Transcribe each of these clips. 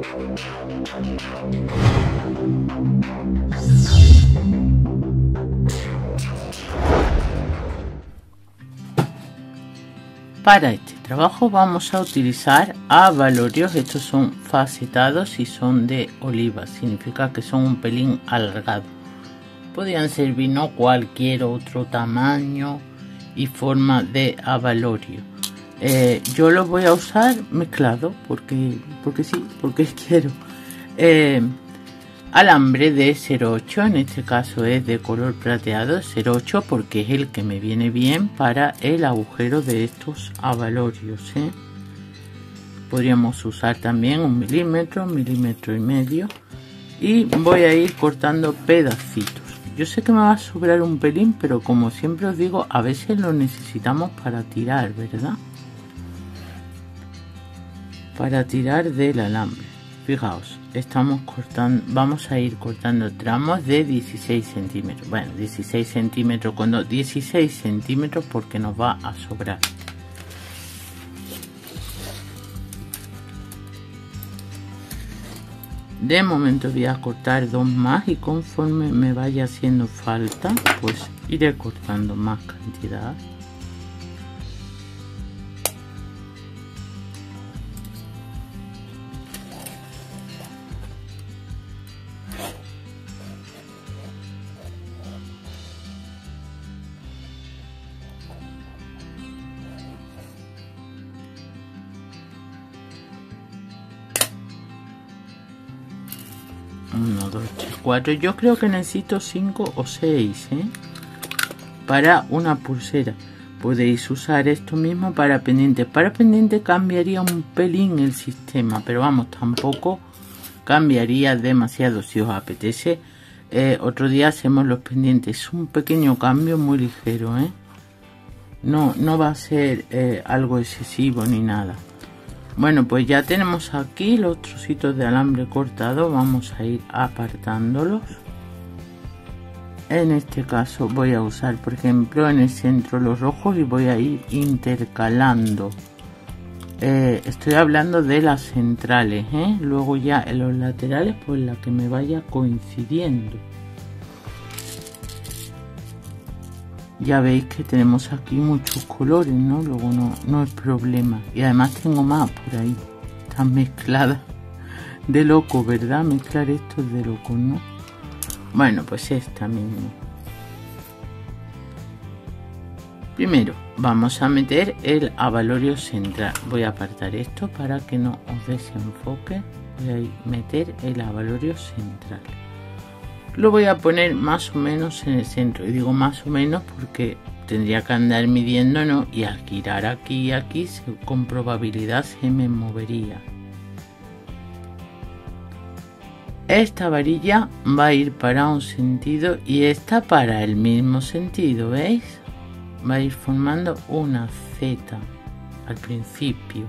Para este trabajo vamos a utilizar abalorios. Estos son facetados y son de oliva, significa que son un pelín alargados. Podrían servirnos cualquier otro tamaño y forma de abalorio. Yo los voy a usar mezclado porque sí, porque quiero. Alambre de 0,8, en este caso es de color plateado 0,8 porque es el que me viene bien para el agujero de estos abalorios, ¿eh? Podríamos usar también 1 milímetro, 1,5 milímetros, y voy a ir cortando pedacitos. Yo sé que me va a sobrar un pelín, pero como siempre os digo, a veces lo necesitamos para tirar, ¿verdad? Para tirar del alambre. Fijaos, estamos cortando, vamos a ir cortando tramos de 16 centímetros. Bueno, 16 centímetros con 16 centímetros porque nos va a sobrar. De momento voy a cortar 2 más y conforme me vaya haciendo falta, pues iré cortando más cantidad. Uno, 2, 3, 4. Yo creo que necesito 5 o 6, para una pulsera. Podéis usar esto mismo para pendientes. Para pendiente cambiaría un pelín el sistema, pero vamos, tampoco cambiaría demasiado. Si os apetece, otro día hacemos los pendientes. Es un pequeño cambio muy ligero, no va a ser algo excesivo ni nada. Bueno, pues ya tenemos aquí los trocitos de alambre cortado. Vamos a ir apartándolos. En este caso voy a usar, por ejemplo, en el centro los rojos y voy a ir intercalando. Estoy hablando de las centrales, luego ya en los laterales, pues la que me vaya coincidiendo. Ya veis que tenemos aquí muchos colores, ¿no? Luego no es problema. Y además tengo más por ahí. Están mezcladas. De loco, ¿verdad? Mezclar esto es de loco, ¿no? Bueno, pues esta mismo. Primero vamos a meter el abalorio central. Voy a apartar esto para que no os desenfoque. Voy a meter el abalorio central. Lo voy a poner más o menos en el centro. Y digo más o menos porque tendría que andar midiendo, ¿no? Y al girar aquí y aquí, con probabilidad se me movería. Esta varilla va a ir para un sentido y esta para el mismo sentido, ¿veis? Va a ir formando una Z al principio.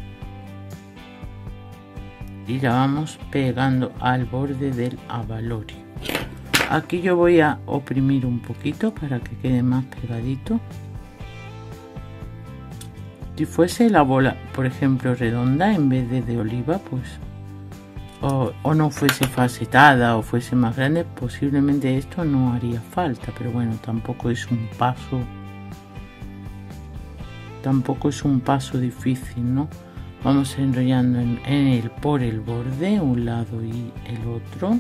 Y la vamos pegando al borde del abalorio. Aquí yo voy a oprimir un poquito para que quede más pegadito. Si fuese la bola, por ejemplo, redonda en vez de oliva, pues o no fuese facetada o fuese más grande, posiblemente esto no haría falta, pero bueno, tampoco es un paso difícil, ¿no? Vamos enrollando por el borde un lado y el otro.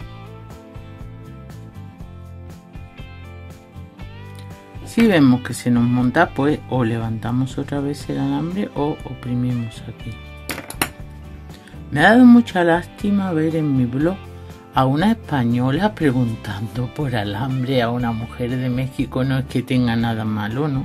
Si vemos que se nos monta, pues o levantamos otra vez el alambre o oprimimos aquí. Me ha dado mucha lástima ver en mi blog a una española preguntando por alambre a una mujer de México. No es que tenga nada malo, ¿no?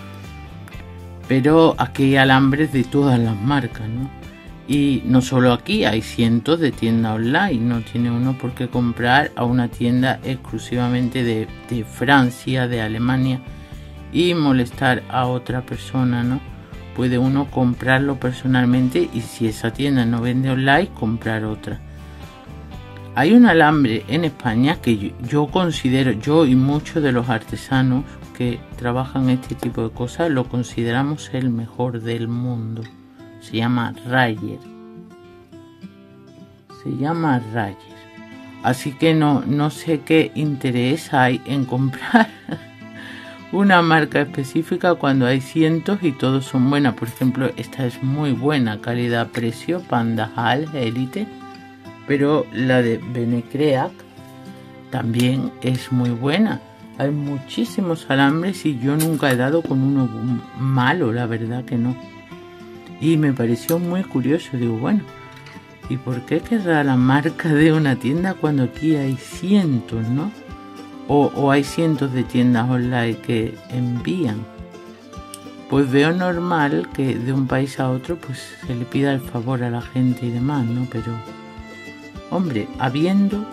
Pero aquí hay alambres de todas las marcas, ¿no? Y no solo aquí, hay cientos de tiendas online. No tiene uno por qué comprar a una tienda exclusivamente de Francia, de Alemania, y molestar a otra persona, ¿no? Puede uno comprarlo personalmente y si esa tienda no vende online, comprar otra. Hay un alambre en España que yo considero, yo y muchos de los artesanos que trabajan este tipo de cosas, lo consideramos el mejor del mundo. Se llama Rayer. Se llama Rayer. Así que no sé qué interés hay en comprar una marca específica cuando hay cientos y todos son buenas. Por ejemplo, esta es muy buena, calidad-precio, Panda Hal Elite. Pero la de Benecreac también es muy buena. Hay muchísimos alambres y yo nunca he dado con uno malo, la verdad que no. Y me pareció muy curioso. Digo, bueno, ¿y por qué querrá la marca de una tienda cuando aquí hay cientos, no? O hay cientos de tiendas online que envían. Pues veo normal que de un país a otro pues se le pida el favor a la gente y demás, ¿no? Pero, hombre, habiendo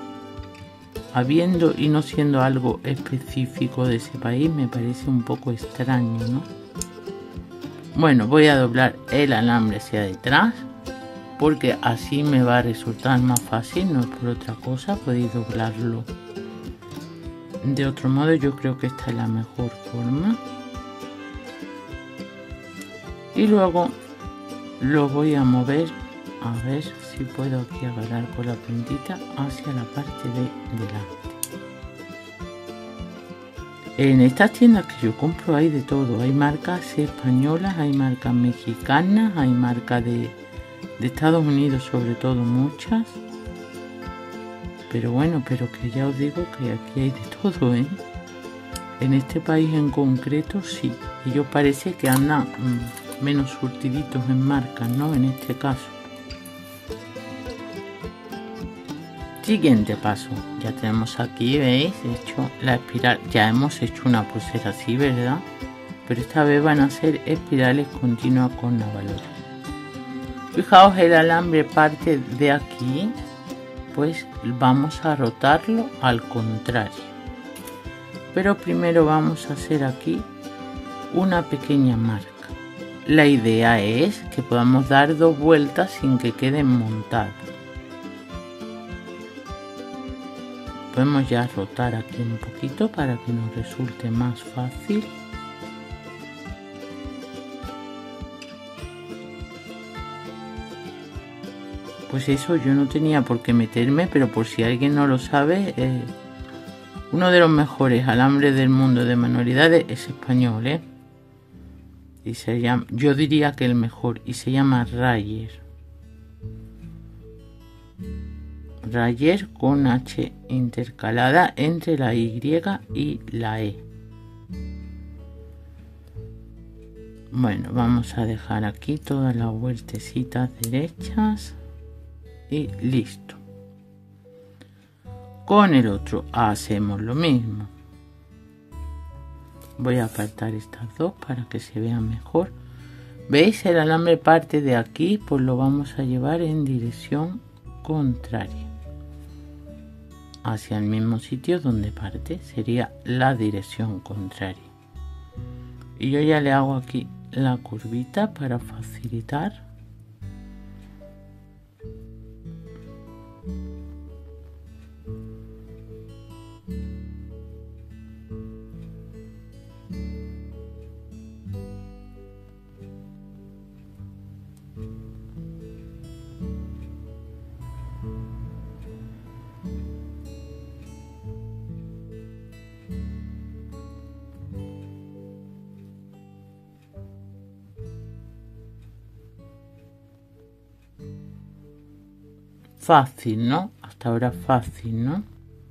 y no siendo algo específico de ese país, me parece un poco extraño, ¿no? Bueno, voy a doblar el alambre hacia detrás porque así me va a resultar más fácil, no es por otra cosa. Podéis doblarlo de otro modo, yo creo que esta es la mejor forma. Y luego lo voy a mover, a ver si puedo aquí agarrar con la puntita hacia la parte de delante. En estas tiendas que yo compro hay de todo. Hay marcas españolas, hay marcas mexicanas, hay marcas de Estados Unidos, sobre todo muchas. Pero bueno, pero que ya os digo que aquí hay de todo, ¿eh? En este país en concreto sí. Ellos parece que andan menos surtiditos en marcas, ¿no? En este caso. Siguiente paso. Ya tenemos aquí, ¿veis? Hecho la espiral. Ya hemos hecho una pulsera así, ¿verdad? Pero esta vez van a ser espirales continuas con navalora. Fijaos, el alambre parte de aquí. Pues vamos a rotarlo al contrario. Pero primero vamos a hacer aquí una pequeña marca. La idea es que podamos dar 2 vueltas sin que queden montadas. Podemos ya rotar aquí un poquito para que nos resulte más fácil. Pues eso, yo no tenía por qué meterme, pero por si alguien no lo sabe, uno de los mejores alambres del mundo de manualidades es español, ¿eh? Y se llama, yo diría que el mejor, y se llama Rayer. Rayer con H intercalada entre la Y y la E. Bueno, vamos a dejar aquí todas las vueltecitas derechas. Y listo. Con el otro hacemos lo mismo. Voy a apartar estas dos para que se vean mejor. ¿Veis? El alambre parte de aquí, pues lo vamos a llevar en dirección contraria. Hacia el mismo sitio donde parte, sería la dirección contraria. Y yo ya le hago aquí la curvita para facilitar. Fácil, ¿no? Hasta ahora fácil, ¿no?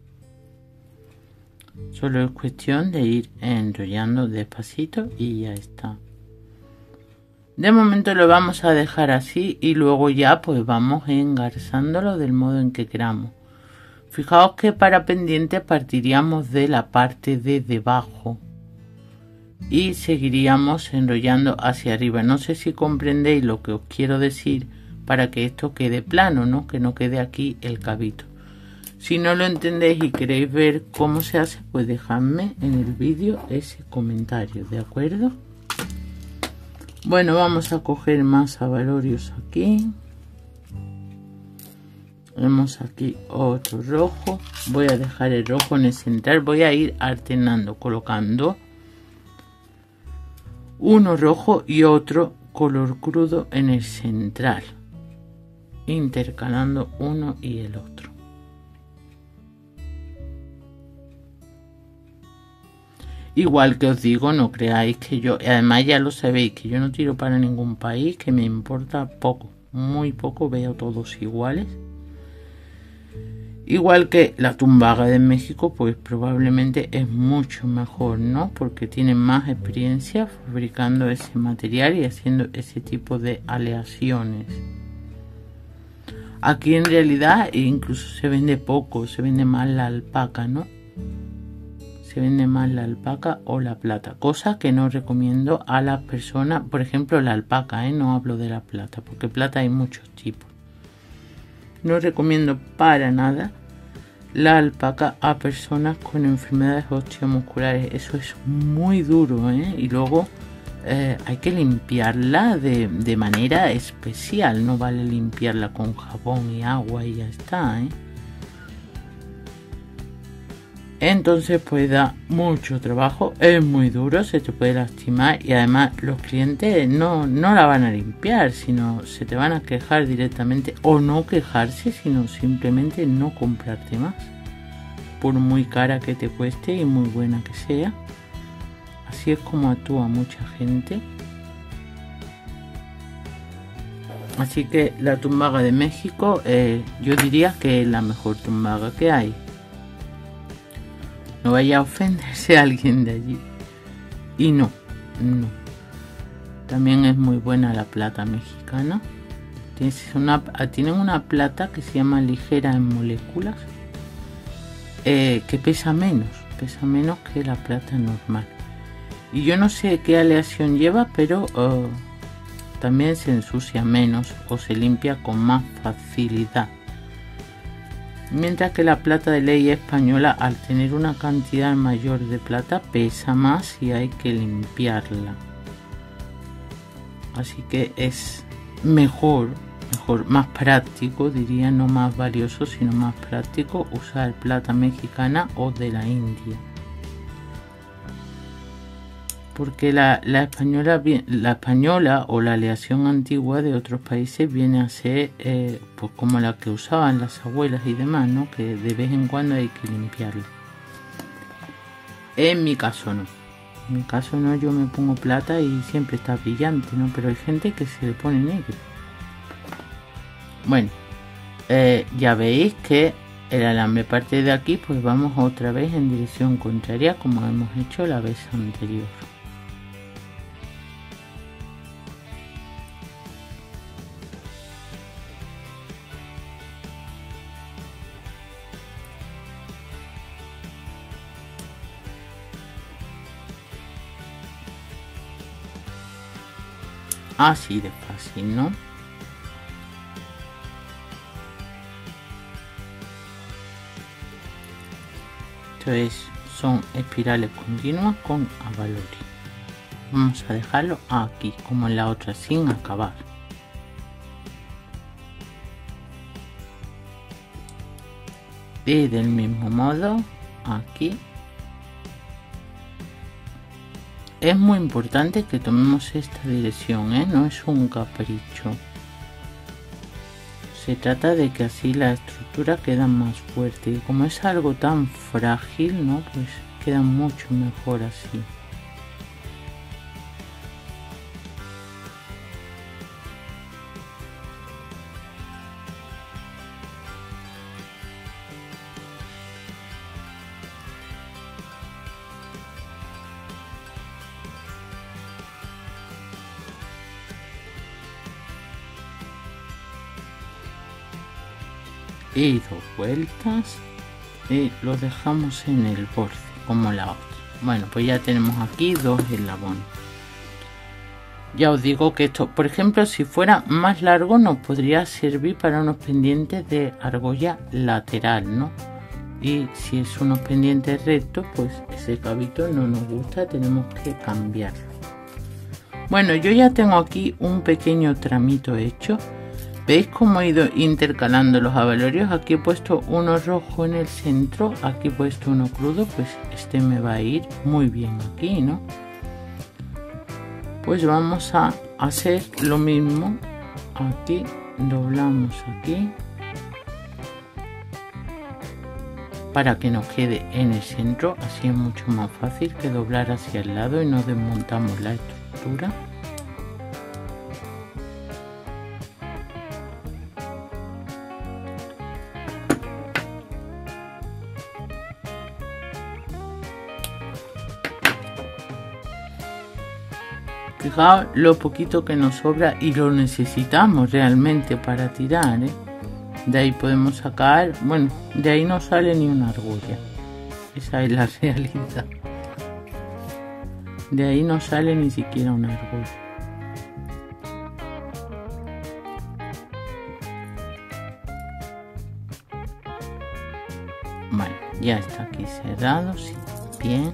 Solo es cuestión de ir enrollando despacito y ya está. De momento lo vamos a dejar así y luego ya pues vamos engarzándolo del modo en que queramos. Fijaos que para pendientes partiríamos de la parte de debajo y seguiríamos enrollando hacia arriba. No sé si comprendéis lo que os quiero decir para que esto quede plano, ¿no? Que no quede aquí el cabito. Si no lo entendéis y queréis ver cómo se hace, pues dejadme en el vídeo ese comentario, ¿de acuerdo? Bueno, vamos a coger más abalorios aquí. Vemos aquí otro rojo. Voy a dejar el rojo en el central. Voy a ir alternando, colocando uno rojo y otro color crudo en el central. intercalando uno y el otro. Igual que os digo, no creáis que yo, además ya lo sabéis, que yo no tiro para ningún país, que me importa poco, muy poco, veo todos iguales. Igual que la tumbaga de México, pues probablemente es mucho mejor, ¿no? Porque tienen más experiencia fabricando ese material y haciendo ese tipo de aleaciones. Aquí en realidad incluso se vende poco, se vende más la alpaca, ¿no? Se vende más la alpaca o la plata, cosa que no recomiendo a las personas, por ejemplo la alpaca, no hablo de la plata, porque plata hay muchos tipos. No recomiendo para nada la alpaca a personas con enfermedades osteomusculares, eso es muy duro, y luego hay que limpiarla de manera especial, no vale limpiarla con jabón y agua y ya está, Entonces pues da mucho trabajo, es muy duro, se te puede lastimar y además los clientes no la van a limpiar, sino se te van a quejar directamente, o no quejarse, sino simplemente no comprarte más, por muy cara que te cueste y muy buena que sea. Así es como actúa mucha gente. Así que la tumbaga de México yo diría que es la mejor tumbaga que hay. No vaya a ofenderse a alguien de allí. Y no. También es muy buena la plata mexicana. Tienen una plata que se llama ligera en moléculas. Que pesa menos que la plata normal. Y yo no sé qué aleación lleva, pero también se ensucia menos o se limpia con más facilidad. Mientras que la plata de ley española, al tener una cantidad mayor de plata, pesa más y hay que limpiarla. Así que es mejor, más práctico, diría, no más valioso, sino más práctico usar plata mexicana o de la India. Porque la española o la aleación antigua de otros países viene a ser pues como la que usaban las abuelas y demás, ¿no? Que de vez en cuando hay que limpiarla. En mi caso no. En mi caso no, yo me pongo plata y siempre está brillante, ¿no? Pero hay gente que se le pone negro. Bueno, ya veis que el alambre parte de aquí, pues vamos otra vez en dirección contraria como hemos hecho la vez anterior. Así de fácil, ¿no? Entonces son espirales continuas con abalori. Vamos a dejarlo aquí como en la otra, sin acabar. Y del mismo modo aquí. Es muy importante que tomemos esta dirección, no es un capricho. Se trata de que así la estructura queda más fuerte y como es algo tan frágil, ¿no? Pues queda mucho mejor así. Y 2 vueltas y lo dejamos en el borde como la otra. Bueno, pues ya tenemos aquí 2 eslabones. Ya os digo que esto, por ejemplo, si fuera más largo nos podría servir para unos pendientes de argolla lateral, ¿no? Y si es unos pendientes rectos, pues ese cabito no nos gusta, tenemos que cambiarlo. Bueno, yo ya tengo aquí un pequeño tramito hecho. ¿Veis cómo he ido intercalando los abalorios? Aquí he puesto uno rojo en el centro, aquí he puesto uno crudo, pues este me va a ir muy bien aquí, ¿no? Pues vamos a hacer lo mismo aquí doblamos aquí para que nos quede en el centro, así es mucho más fácil que doblar hacia el lado y no desmontamos la estructura. Fijaos lo poquito que nos sobra y lo necesitamos realmente para tirar, ¿eh? De ahí podemos sacar, bueno, de ahí no sale ni una argolla. Esa es la realidad. De ahí no sale ni siquiera una argolla. Vale, ya está aquí cerrado, sí, bien.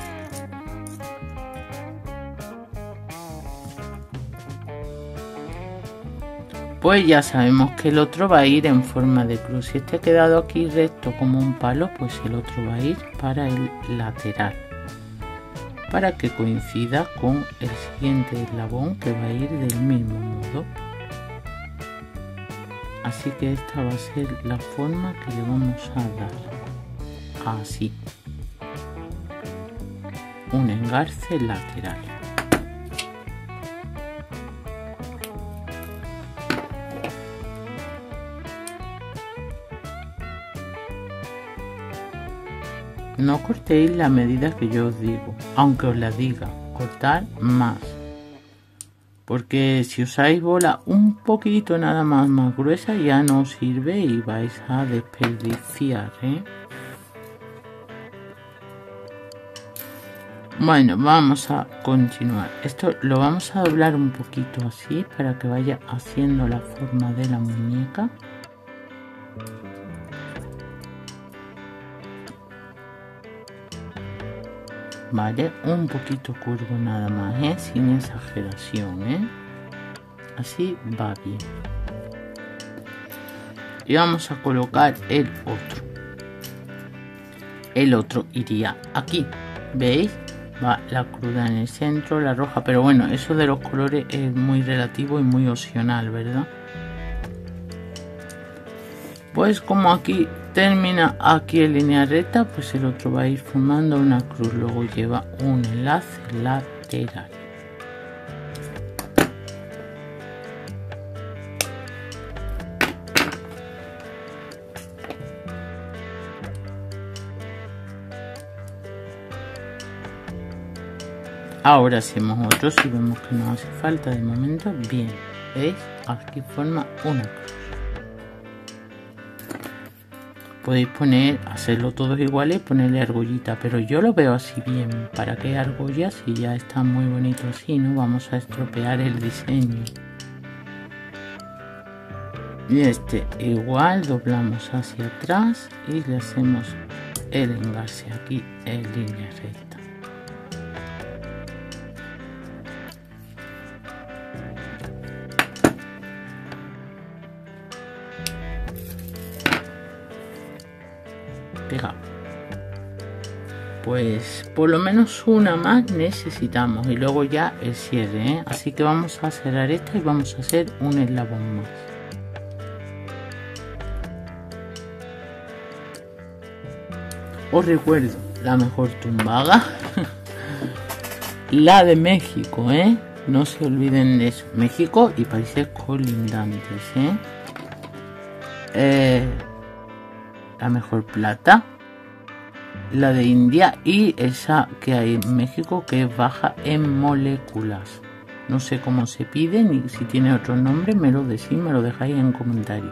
Pues ya sabemos que el otro va a ir en forma de cruz. Si este ha quedado aquí recto como un palo, pues el otro va a ir para el lateral, para que coincida con el siguiente eslabón que va a ir del mismo modo. Así que esta va a ser la forma que le vamos a dar. Así. Un engarce lateral. No cortéis la medida que yo os digo, aunque os la diga, cortar más. Porque si usáis bola un poquito nada más gruesa ya no os sirve y vais a desperdiciar, ¿eh? Bueno, vamos a continuar. Esto lo vamos a doblar un poquito así para que vaya haciendo la forma de la muñeca. Vale, un poquito curvo nada más, sin exageración, así va bien. Y vamos a colocar el otro. El otro iría aquí, ¿veis? Va la cruda en el centro, la roja, pero bueno, eso de los colores es muy relativo y muy opcional, ¿verdad? Pues como aquí termina aquí en línea recta, pues el otro va a ir formando una cruz, luego lleva un enlace lateral. Ahora hacemos otro si vemos que no hace falta de momento. Bien, ¿veis? Aquí forma una cruz. Podéis hacerlo todos iguales y ponerle argollita, pero yo lo veo así bien. ¿Para qué argollas? Si ya está muy bonito así, no vamos a estropear el diseño. Y este igual doblamos hacia atrás y le hacemos el engarce aquí en línea recta. Pegado. Pues por lo menos una más necesitamos y luego ya el cierre, así que vamos a cerrar esta y vamos a hacer un eslabón más. Os recuerdo la mejor tumbaga la de México, no se olviden de eso, México y países colindantes, la mejor plata, la de India y esa que hay en México que es baja en moléculas. No sé cómo se pide ni si tiene otro nombre, me lo decís, me lo dejáis en comentarios.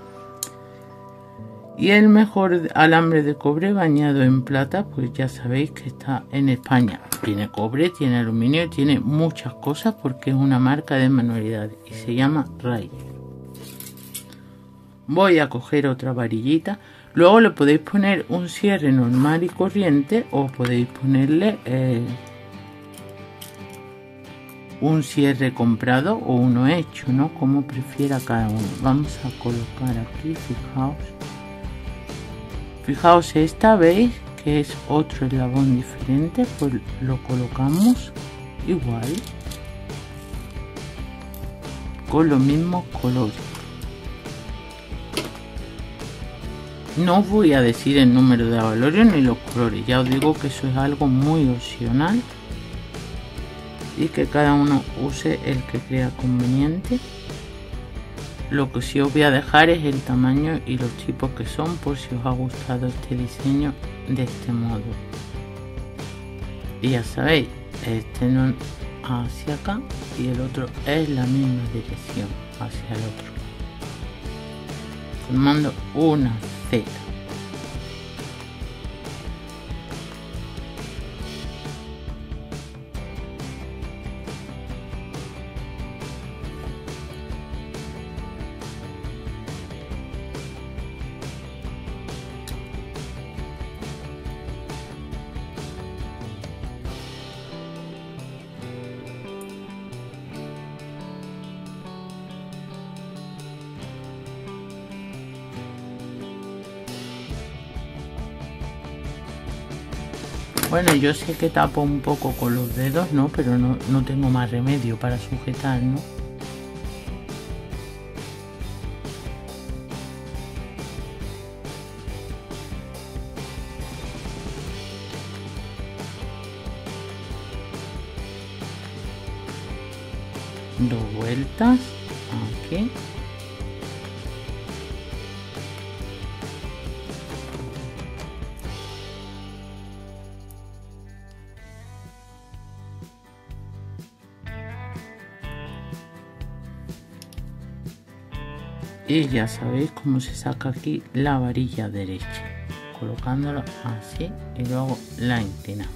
Y el mejor alambre de cobre bañado en plata, pues ya sabéis que está en España. Tiene cobre, tiene aluminio, tiene muchas cosas porque es una marca de manualidades y se llama Ray. Voy a coger otra varillita. Luego le podéis poner un cierre normal y corriente o podéis ponerle un cierre comprado o uno hecho, ¿no? Como prefiera cada uno. Vamos a colocar aquí, fijaos esta, ¿veis? Que es otro eslabón diferente, pues lo colocamos igual con los mismos colores. No os voy a decir el número de avalorio ni los colores, ya os digo que eso es algo muy opcional y que cada uno use el que crea conveniente. Lo que sí os voy a dejar es el tamaño y los tipos que son, por si os ha gustado este diseño de este modo. Y ya sabéis, este no hacia acá y el otro es la misma dirección hacia el otro, formando una Z. Bueno, yo sé que tapo un poco con los dedos, ¿no? Pero no tengo más remedio para sujetar, ¿no? Dos vueltas aquí. Y ya sabéis cómo se saca aquí la varilla derecha, colocándola así y luego la inclinamos.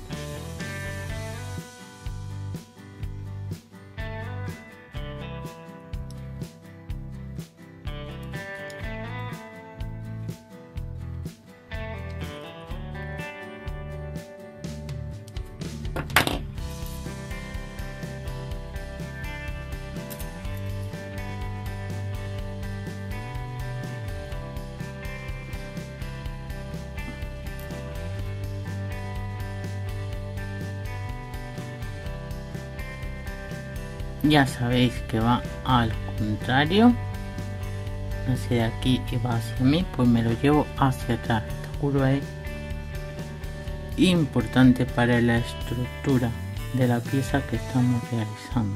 Ya sabéis que va al contrario, hacia aquí y va hacia mí, pues me lo llevo hacia atrás. Esta curva es importante para la estructura de la pieza que estamos realizando.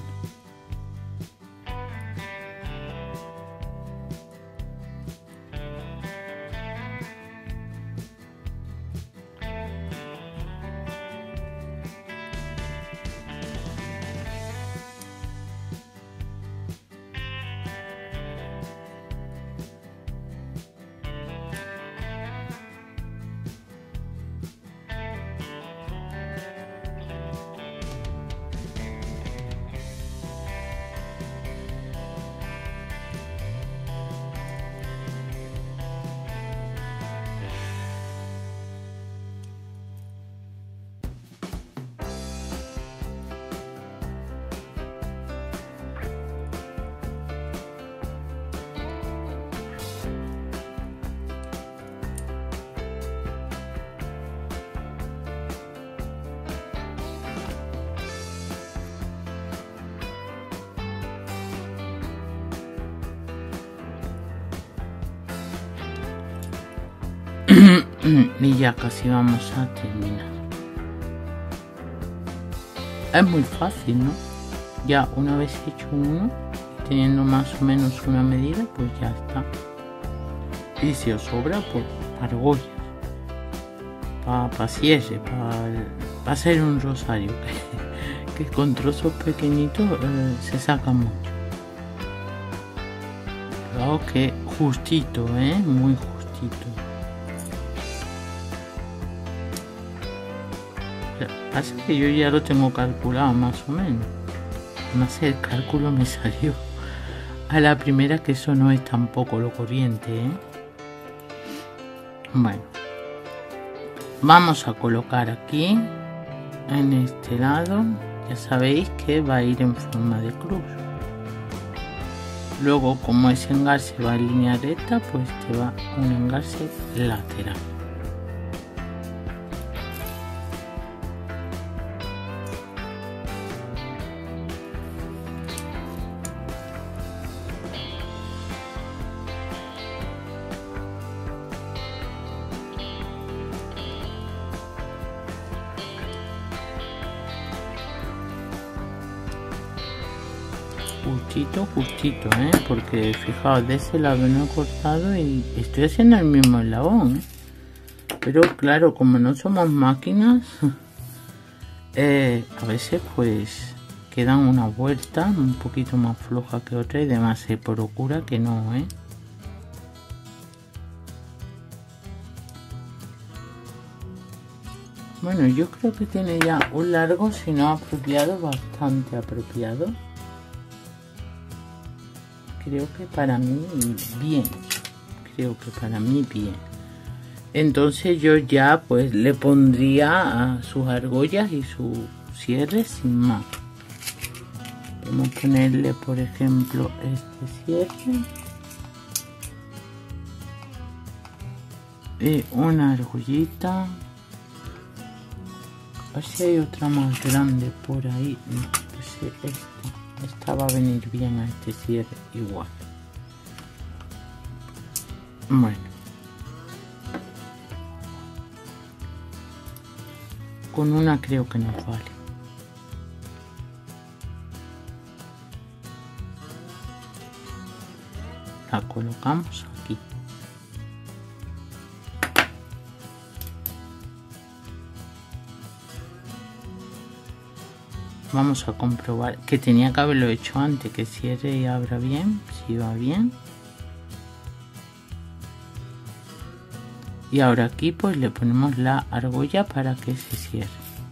Y ya casi vamos a terminar. Es muy fácil, ¿no? Ya una vez hecho uno, teniendo más o menos una medida, pues ya está. Y si os sobra, pues para argollas, para cierre, para hacer un rosario, que con trozos pequeñitos se saca mucho. Claro que justito, muy justito. Pasa que yo ya lo tengo calculado más o menos. No sé, el cálculo me salió a la primera, que eso no es tampoco lo corriente, Bueno, vamos a colocar aquí en este lado. Ya sabéis que va a ir en forma de cruz. Luego, como ese engarce va en línea recta, pues te va un engarce lateral. justito, porque fijaos, de ese lado no he cortado y estoy haciendo el mismo eslabón, pero claro, como no somos máquinas, a veces pues quedan una vuelta un poquito más floja que otra y demás. Se procura que no, Bueno, yo creo que tiene ya un largo, si no apropiado, bastante apropiado. Creo que para mí bien. Entonces yo ya pues le pondría a sus argollas y su cierre sin más. Vamos a ponerle, por ejemplo, este cierre. Y una argollita. A ver si hay otra más grande por ahí. No, pues esta va a venir bien a este cierre igual. Bueno. Con una creo que nos vale. La colocamos aquí. Vamos a comprobar que tenía que haberlo hecho antes, que cierre y abra bien, si va bien. Y ahora aquí pues le ponemos la argolla para que se cierre.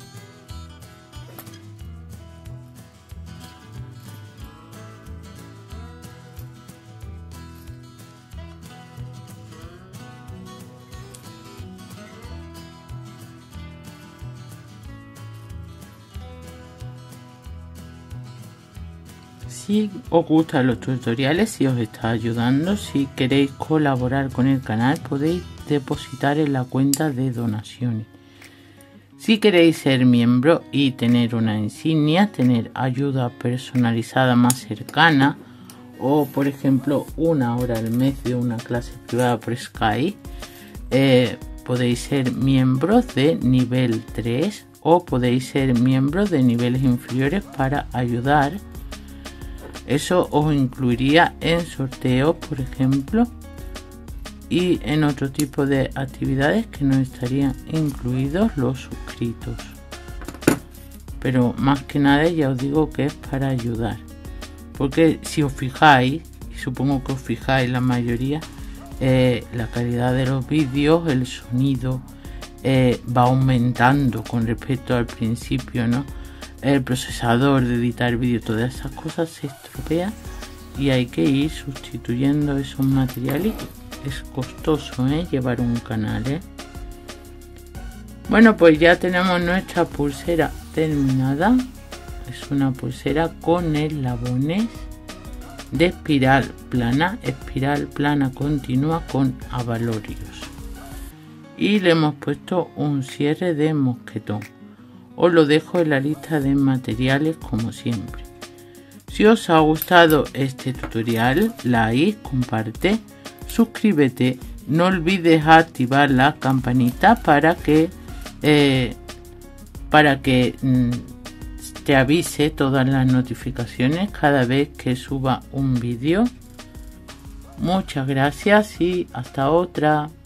Si os gustan los tutoriales, si os está ayudando, si queréis colaborar con el canal, podéis depositar en la cuenta de donaciones. Si queréis ser miembro y tener una insignia, tener ayuda personalizada más cercana, o por ejemplo 1 hora al mes de una clase privada por Skype, podéis ser miembros de nivel 3 o podéis ser miembros de niveles inferiores para ayudar. Eso os incluiría en sorteos, por ejemplo, y en otro tipo de actividades que no estarían incluidos los suscritos. Pero más que nada ya os digo que es para ayudar. Porque si os fijáis, y supongo que os fijáis la mayoría, la calidad de los vídeos, el sonido va aumentando con respecto al principio, ¿no? El procesador de editar vídeo, todas esas cosas se estropean y hay que ir sustituyendo esos materiales. Es costoso, llevar un canal, Bueno, pues ya tenemos nuestra pulsera terminada. Es una pulsera con eslabones de espiral plana continua con abalorios. Y le hemos puesto un cierre de mosquetón. Os lo dejo en la lista de materiales como siempre. Si os ha gustado este tutorial, like, comparte, suscríbete, no olvides activar la campanita para que te avise todas las notificaciones cada vez que suba un vídeo. Muchas gracias y hasta otra.